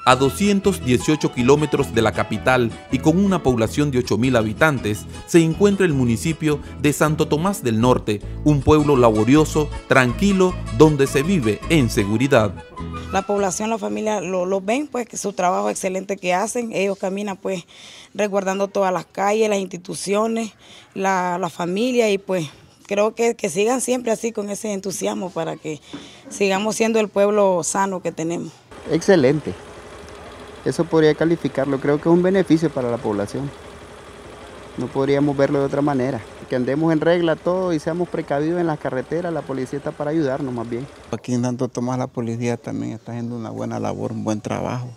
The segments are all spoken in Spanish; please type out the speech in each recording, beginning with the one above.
A 218 kilómetros de la capital y con una población de 8.000 habitantes, se encuentra el municipio de Santo Tomás del Norte, un pueblo laborioso, tranquilo, donde se vive en seguridad. La población, la familia lo ven, pues, que su trabajo excelente que hacen. Ellos caminan, pues, resguardando todas las calles, las instituciones, la familia, y pues creo que sigan siempre así con ese entusiasmo para que sigamos siendo el pueblo sano que tenemos. Excelente. Eso podría calificarlo, creo que es un beneficio para la población. No podríamos verlo de otra manera. Que andemos en regla todo y seamos precavidos en las carreteras, la policía está para ayudarnos más bien. Aquí en Santo Tomás la policía también está haciendo una buena labor, un buen trabajo.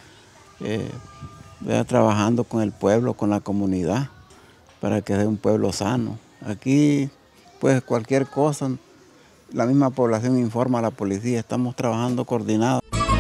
Trabajando con el pueblo, con la comunidad, para que sea un pueblo sano. Aquí, pues cualquier cosa, la misma población informa a la policía, estamos trabajando coordinados.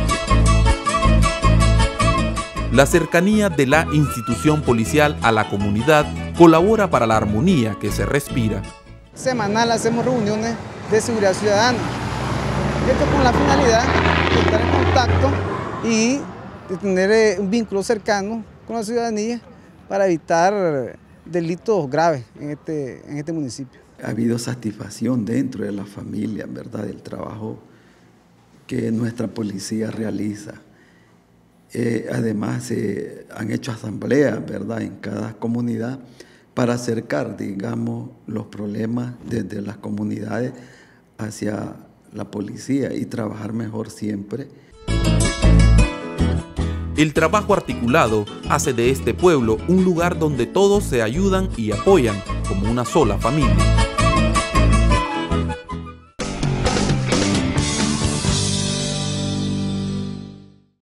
La cercanía de la institución policial a la comunidad colabora para la armonía que se respira. Semanal hacemos reuniones de seguridad ciudadana. Esto con la finalidad de estar en contacto y de tener un vínculo cercano con la ciudadanía para evitar delitos graves en este municipio. Ha habido satisfacción dentro de la familia, ¿verdad?, del trabajo que nuestra policía realiza. Además, han hecho asambleas, ¿verdad?, en cada comunidad para acercar, digamos, los problemas desde las comunidades hacia la policía y trabajar mejor siempre. El trabajo articulado hace de este pueblo un lugar donde todos se ayudan y apoyan como una sola familia.